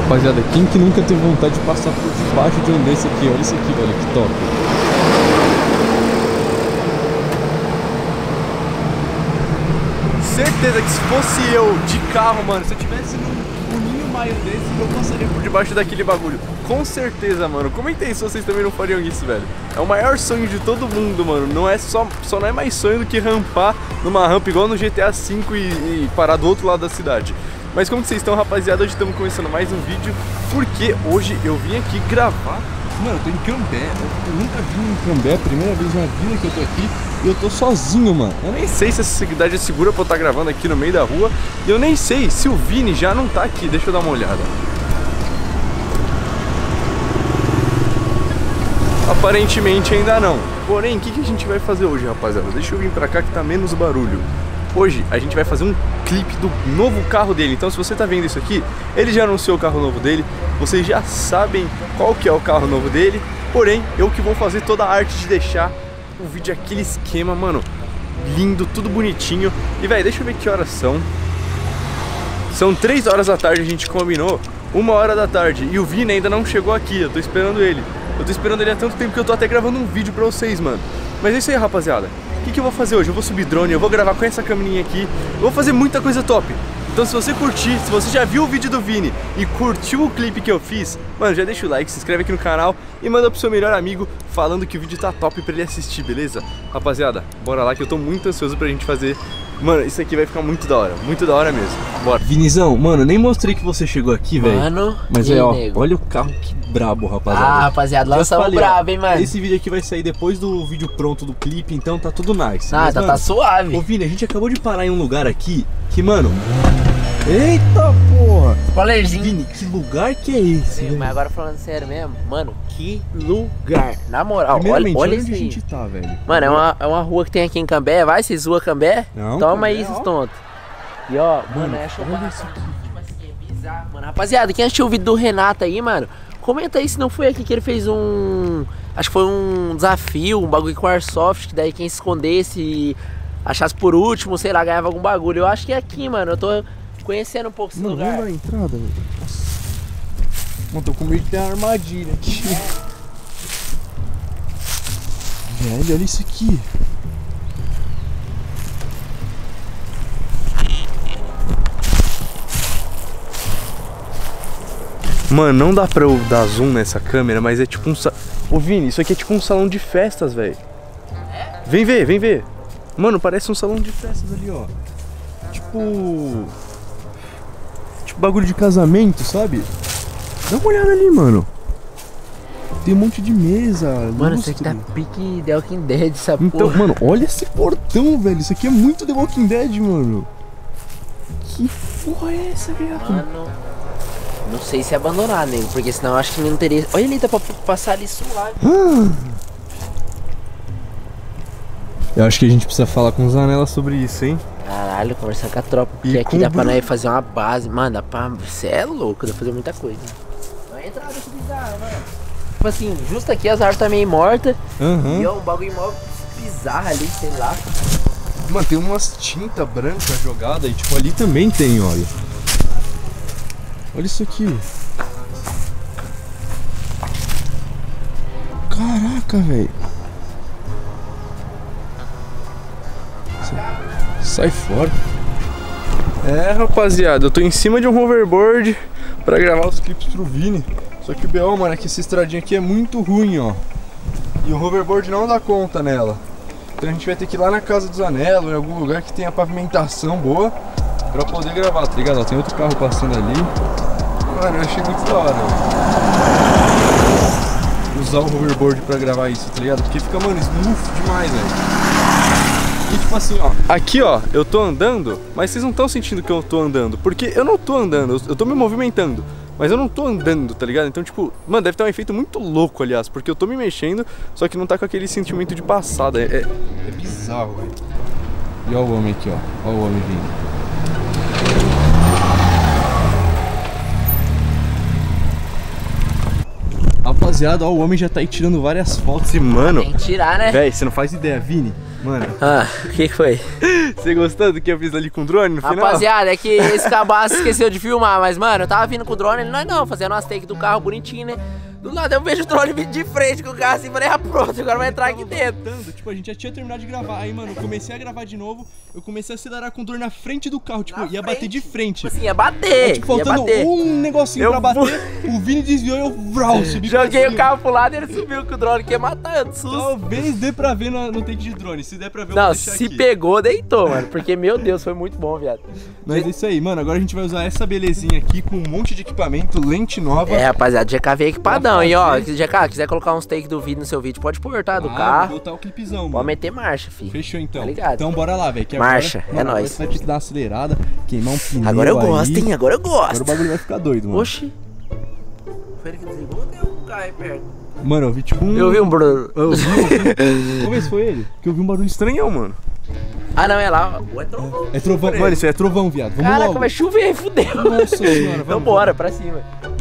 Rapaziada, quem que nunca teve vontade de passar por debaixo de um desse aqui? Olha isso aqui, velho, que top. Certeza que se fosse eu de carro, mano, se eu tivesse num Ninho Maio desse, eu passaria por debaixo daquele bagulho. Com certeza, mano. Comentem se vocês também não fariam isso, velho. É o maior sonho de todo mundo, mano. Não é só não é mais sonho do que rampar numa rampa igual no GTA V e parar do outro lado da cidade. Mas como que vocês estão, rapaziada? Hoje estamos começando mais um vídeo, porque hoje eu vim aqui gravar. Mano, eu tô em Cambé, eu nunca vim em Cambé, primeira vez na vida que eu tô aqui e eu tô sozinho, mano. Eu nem sei se essa cidade é segura pra eu estar gravando aqui no meio da rua. E eu nem sei se o Vini já não tá aqui, deixa eu dar uma olhada. Aparentemente ainda não. Porém, o que a gente vai fazer hoje, rapaziada? Deixa eu vir pra cá que tá menos barulho. Hoje a gente vai fazer um clipe do novo carro dele. Então se você tá vendo isso aqui, ele já anunciou o carro novo dele. Vocês já sabem qual que é o carro novo dele. Porém, eu que vou fazer toda a arte de deixar o vídeo aquele esquema, mano, lindo, tudo bonitinho. E velho, deixa eu ver que horas são. São 3 horas da tarde, a gente combinou 1 hora da tarde. E o Vini ainda não chegou aqui, eu tô esperando ele. Eu tô esperando ele há tanto tempo que eu tô até gravando um vídeo pra vocês, mano. Mas é isso aí, rapaziada. O que eu vou fazer hoje? Eu vou subir drone, eu vou gravar com essa câmerinha aqui. Eu vou fazer muita coisa top. Então se você curtir, se você já viu o vídeo do Vini e curtiu o clipe que eu fiz, mano, já deixa o like, se inscreve aqui no canal e manda pro seu melhor amigo falando que o vídeo tá top pra ele assistir, beleza? Rapaziada, bora lá que eu tô muito ansioso pra gente fazer. Mano, isso aqui vai ficar muito da hora mesmo. Bora. Vinizão, mano, nem mostrei que você chegou aqui, velho. Mano, mas é, ó, olha o carro que brabo, rapaziada. Ah, rapaziada, lançamos brabo, hein, mano. Esse vídeo aqui vai sair depois do vídeo pronto do clipe, então tá tudo nice. Ah, mas, tá, mano, tá suave. Ô, Vini, a gente acabou de parar em um lugar aqui que, mano... Eita porra! Spoilerzinho. Vini, que lugar que é esse? Sim, mas agora falando sério mesmo, mano, que lugar. Na moral, olha onde isso a aí. gente tá, velho. Mano, é uma rua que tem aqui em Cambé. Vai, vocês zoam Cambé? Não, toma Cambé, aí, esses tontos. E ó, mano, é olha isso aqui. Tipo assim, é bizarro, mano. Rapaziada, quem assistiu o vídeo do Renato aí, mano, comenta aí se não foi aqui que ele fez um... Acho que foi um desafio, um bagulho com Airsoft, que daí quem se escondesse e achasse por último, sei lá, ganhava algum bagulho. Eu acho que é aqui, mano. Eu tô conhecendo um pouco esse lugar. Vamos na entrada, velho. Nossa. Mano, tô com medo de ter uma armadilha aqui. Velho, olha isso aqui. Mano, não dá pra eu dar zoom nessa câmera, mas é tipo um... Ô Vini, isso aqui é tipo um salão de festas, velho. Vem ver, vem ver. Mano, parece um salão de festas ali, ó. Tipo bagulho de casamento, sabe? Dá uma olhada ali, mano. Tem um monte de mesa. Mano, isso aqui tá pique The Walking Dead, essa então, porra. mano, olha esse portão, velho. Isso aqui é muito The Walking Dead, mano. Que porra é essa, viado? Mano, não sei se é abandonar, nego, porque senão eu acho que não teria... Olha ali, dá pra passar ali suave. Eu acho que a gente precisa falar com o Zanella sobre isso, hein? Caralho, conversar com a tropa, porque aqui dá pra nós fazer uma base. Mano, dá pra... Você é louco, dá pra fazer muita coisa. Vai entrar nesse bizarro, mano. Tipo assim, justo aqui as árvores tá meio mortas. E ó, um bagulho mó bizarro ali, sei lá. Mano, tem umas tintas brancas jogadas e tipo ali também tem, olha. Olha isso aqui. Caraca, velho. Sai fora. É, rapaziada, eu tô em cima de um hoverboard pra gravar os clipes pro Vini. Só que o BO, mano, é que essa estradinha aqui é muito ruim, ó. E o hoverboard não dá conta nela. Então a gente vai ter que ir lá na casa do Zanella, em algum lugar que tenha pavimentação boa, pra poder gravar, tá ligado? Ó, tem outro carro passando ali. Mano, eu achei muito da hora, velho. Usar o hoverboard pra gravar isso, tá ligado? Porque fica, mano, smooth demais, velho. E tipo assim, ó, aqui ó, eu tô andando, mas vocês não estão sentindo que eu tô andando, porque eu não tô andando, eu tô me movimentando, mas eu não tô andando, tá ligado? Então tipo, mano, deve ter um efeito muito louco, aliás, porque eu tô me mexendo, só que não tá com aquele sentimento de passada, é bizarro, velho. E ó o homem aqui, ó, ó o homem vindo. Rapaziada, ó, o homem já tá aí tirando várias fotos e, mano... Tem que tirar, né? Véi, você não faz ideia, Vini. Mano, O que foi? você gostou do que eu fiz ali com o drone no final? Rapaziada, é que esse cabaço esqueceu de filmar, mas, mano, eu tava vindo com o drone, ele não, fazendo umas takes do carro bonitinho, né? Do nada eu vejo o drone vindo de frente com o carro assim, falei, pronto, agora vai entrar aqui dentro. Tipo, a gente já tinha terminado de gravar. Aí, mano, eu comecei a gravar de novo. Eu comecei a acelerar com o drone na frente do carro. Tipo, ia bater de frente. Tipo assim, ia bater. Tipo, faltando um negocinho pra bater. O Vini desviou e eu subi. Joguei o carro pro lado e ele subiu com o drone, que ia matar eu de susto. Talvez dê pra ver no take de drone. Se der pra ver, eu não, vou deixar se aqui. Pegou, deitou, mano. Porque, meu Deus, foi muito bom, viado. Mas é isso aí, mano. Agora a gente vai usar essa belezinha aqui com um monte de equipamento, lente nova. É, rapaziada, GK veio equipadão. E ó, GK, quiser colocar uns takes do vídeo no seu vídeo, pode pôr, tá? Do carro. Vou botar o clipezão, mano. Pode meter marcha, filho. Fechou então. Tá ligado? Então bora lá, velho. Marcha, agora, é mano, nóis. Você vai ter que dar uma acelerada, queimar um pneu. Agora eu gosto, aí. hein? Agora eu gosto. Agora o bagulho vai ficar doido, mano. Oxi. Foi ele que desligou ou tem um carro aí perto? Mano, eu vi tipo um. Eu vi um brrr. Vamos ver se foi ele. Porque eu vi um barulho estranhão, mano. Ah, não, é lá. Ou é trovão. É trovão. Mano, isso é trovão, viado. Vamos Caraca, logo. vai chover, fudeu. Nossa senhora, Vambora, pra cima.